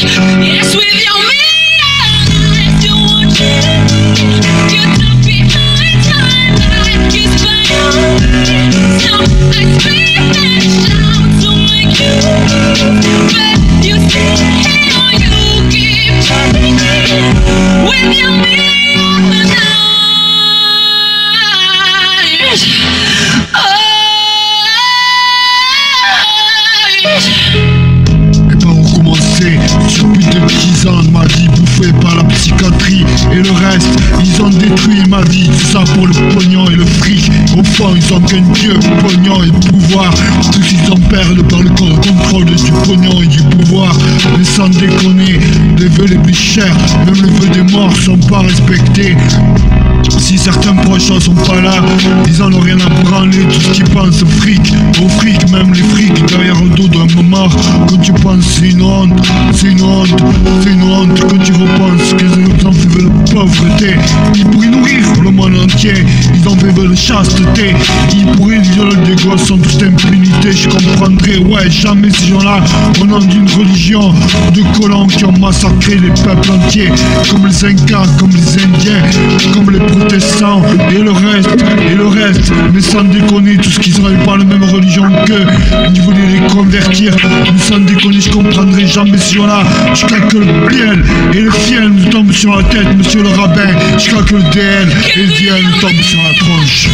Yes, with your mirror, you want you. You're not behind time, like it's fire. So I scream and shout to make you. But you stay here, you keep turning me. With your mirror now. Sur plus de 10 ans de ma vie bouffée par la psychiatrie et le reste, ils ont détruit ma vie, tout ça pour le pognon et le fric. Au fond ils ont qu'un dieu, pognon et pouvoir. Tous ils en perdent par le contrôle du pognon et du pouvoir. Mais sans déconner, les vœux les plus chers, même les vœux des morts sont pas respectés. Si certains proches sont pas là, ils en ont rien à branler. Tout ce qu'ils pensent fric, au fric, même les frics derrière le dos d'un mort. Quand tu penses c'est une honte, c'est une honte, c'est une honte. Quand tu repenses que les gens veulent la pauvreté, ils pourraient nourrir le monde entier. Ils en veulent chasteté, ils pourraient violer des gosses sans toute impunité. Je comprendrais, ouais, jamais ces gens-là au nom d'une religion de colons qui ont massacré les peuples entiers, comme les Incas, comme les Indiens, comme les protestants et le reste, mais sans déconner, tout ce qui serait pas la même religion qu'eux, ils voulaient les convertir, mais sans déconner, je comprendrai jamais ce genre-là, jusqu'à que le biel et le fiel nous tombent sur la tête, monsieur le rabbin, jusqu'à que le DL et le DL nous tombent sur la tronche.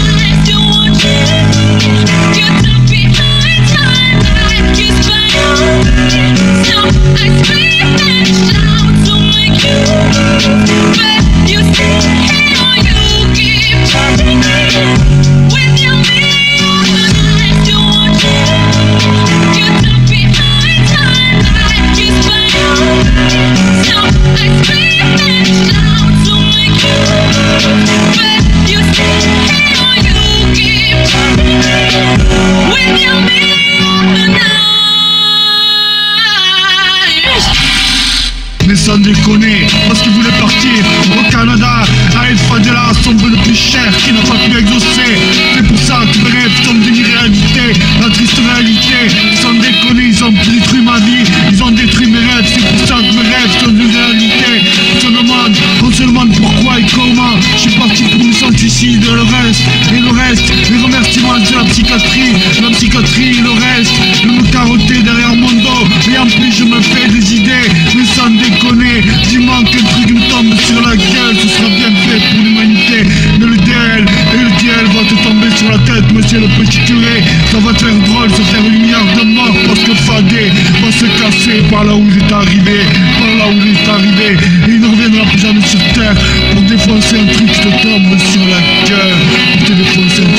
Mais sans déconner, parce qu'il voulait partir au Canada, à El Fadela, son vœu le plus cher qui n'a pas pu exaucer. C'est pour ça que mes rêves sont devenus réalité, la triste réalité. Sans déconner, ils ont détruit ma vie, ils ont détruit mes rêves. C'est pour ça que mes rêves sont devenus réalité. On se demande pourquoi et comment. Je suis parti pour me sentir suicide, et le reste, les remerciements de la psychiatrie, le reste, de me carotter derrière mon dos. Et en plus je me fais des idées, mais sans déconner, dis-moi qu'un truc me tombe sur la gueule, ce sera bien fait pour l'humanité. Mais le DL va te tomber sur la tête, monsieur le petit curé. Ça va te faire drôle, ça fait 8 milliards de morts, parce que Fadé va se casser par là où il est arrivé, et il ne reviendra plus jamais sur terre pour défoncer un truc qui te tombe sur la gueule, pour te défoncer